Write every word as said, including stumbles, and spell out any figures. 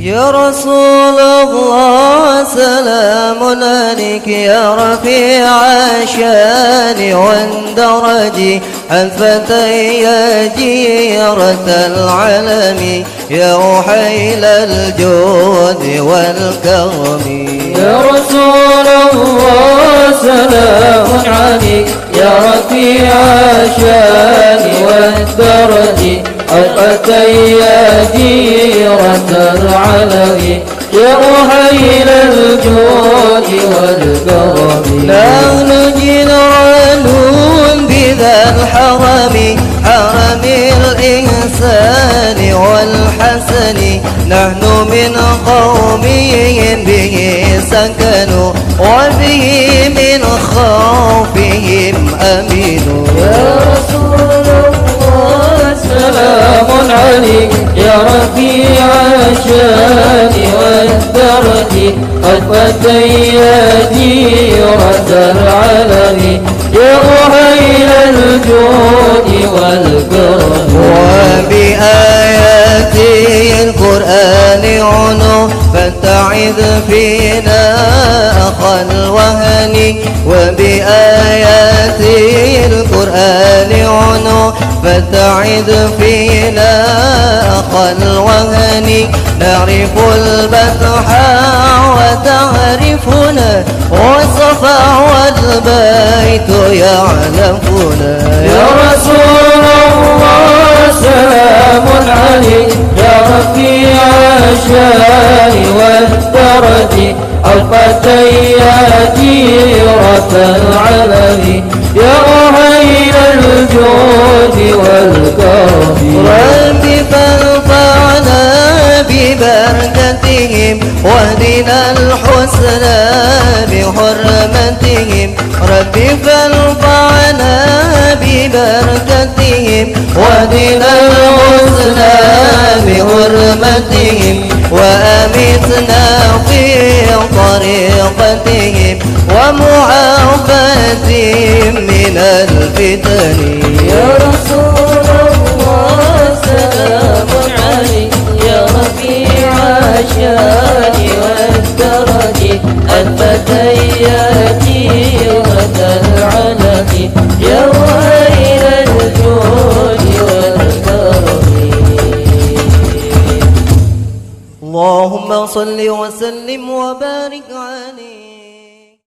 يا رسول الله سلام عليك يا رفيع الشان والدرج الفتى يا جيرة العلم يا أحيل الجود والكرم. يا رسول الله سلام عليك يا رفيع الشان والدرج الفتى يا جيرة العلم يا أحيل الجود والكرم. نحن جيران بذا الحرم حرم الإنسان والحسن نحن من قوم به سكنوا وبه من خوفهم أمنوا. يا رسول الله سلام عليك يا رفيع الشان والدرج الفتى يا جيرة العلم يا أحيل الجود والكرم. وبآيات القرآن عنو فاتعذ فينا أخا الوهن وبآيات القرآن عنو فاتعذ فينا أخا الوهن نعرف البطحاء وتعرفنا والصفا والبيت يعلمنا. يا رسول الله سلام عليك يا رفيع الشان والدرج الفتى يا جيرة العلم يا أحيل الجود والكرم. رب فارفعنا ببركتهم واهدنا الحسنى بحرمتهم. رب فارفعنا ببركتهم واهدنا الحسنى بحرمتهم وأمتنا في طريقتهم ومعافاتهم من الفتن. يا رسول الله سلام عليك يا رفيع الشان والدرج الفتى يا جيرة العلم يا أحيل الجود والكرم. اللهم صل وسلم وبارك عليه.